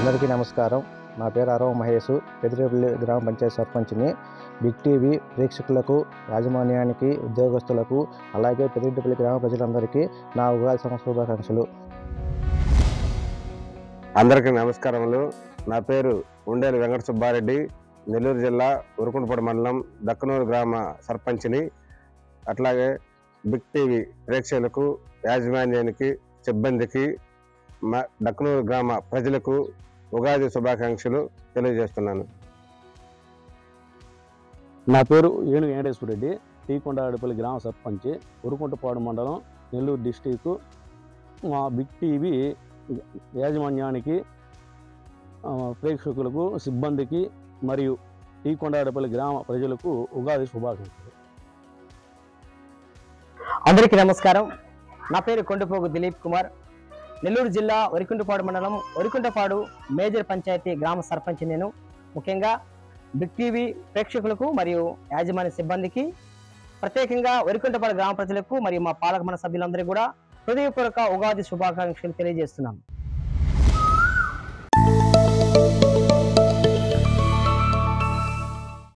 అందరికీ నమస్కారం. నా పేరు అరవ మహేష్, పెదిరేపల్లి గ్రామ పంచాయతీ సర్పంచ్ని. బిగ్ టీవీ ప్రేక్షకులకు, యాజమాన్యానికి, ఉద్యోగస్తులకు, అలాగే పెదిరేపల్లి గ్రామ ప్రజలందరికీ నా ఉగాది సంవత్సర శుభాకాంక్షలు. అందరికీ నమస్కారములు. నా పేరు ఉండేలు వెంకట సుబ్బారెడ్డి, నెల్లూరు జిల్లా ఉరుకుంటపాడు మండలం దక్కనూరు గ్రామ సర్పంచ్ని. అట్లాగే బిగ్ టీవీ ప్రేక్షకులకు, యాజమాన్యానికి, సిబ్బందికి, దక్కనూరు గ్రామ ప్రజలకు ఉగాది శుభాకాంక్షలు తెలియజేస్తున్నాను. నా పేరు ఏనుగు వెంకటేశ్వర రెడ్డి, టీకొండపల్లి గ్రామ సర్పంచ్, ఉరుకుంటపాడు మండలం, నెల్లూరు డిస్టిక్. మా బిగ్ టీవీ యాజమాన్యానికి, ప్రేక్షకులకు, సిబ్బందికి మరియు టీకొండపల్లి గ్రామ ప్రజలకు ఉగాది శుభాకాంక్షలు. అందరికీ నమస్కారం. నా పేరు కొండపోగు దిలీప్ కుమార్, నెల్లూరు జిల్లా వరికుంటపాడు మండలం వరికుంటపాడు మేజర్ పంచాయతీ గ్రామ సర్పంచ్ నేను. ముఖ్యంగా బిగ్ టీవీ ప్రేక్షకులకు మరియు యాజమాన్య సిబ్బందికి, ప్రత్యేకంగా వరికుంటపాడు గ్రామ ప్రజలకు మరియు మా పాలక మండలి సభ్యులందరికీ కూడా హృదయపూర్వక ఉగాది శుభాకాంక్షలు తెలియజేస్తున్నాను.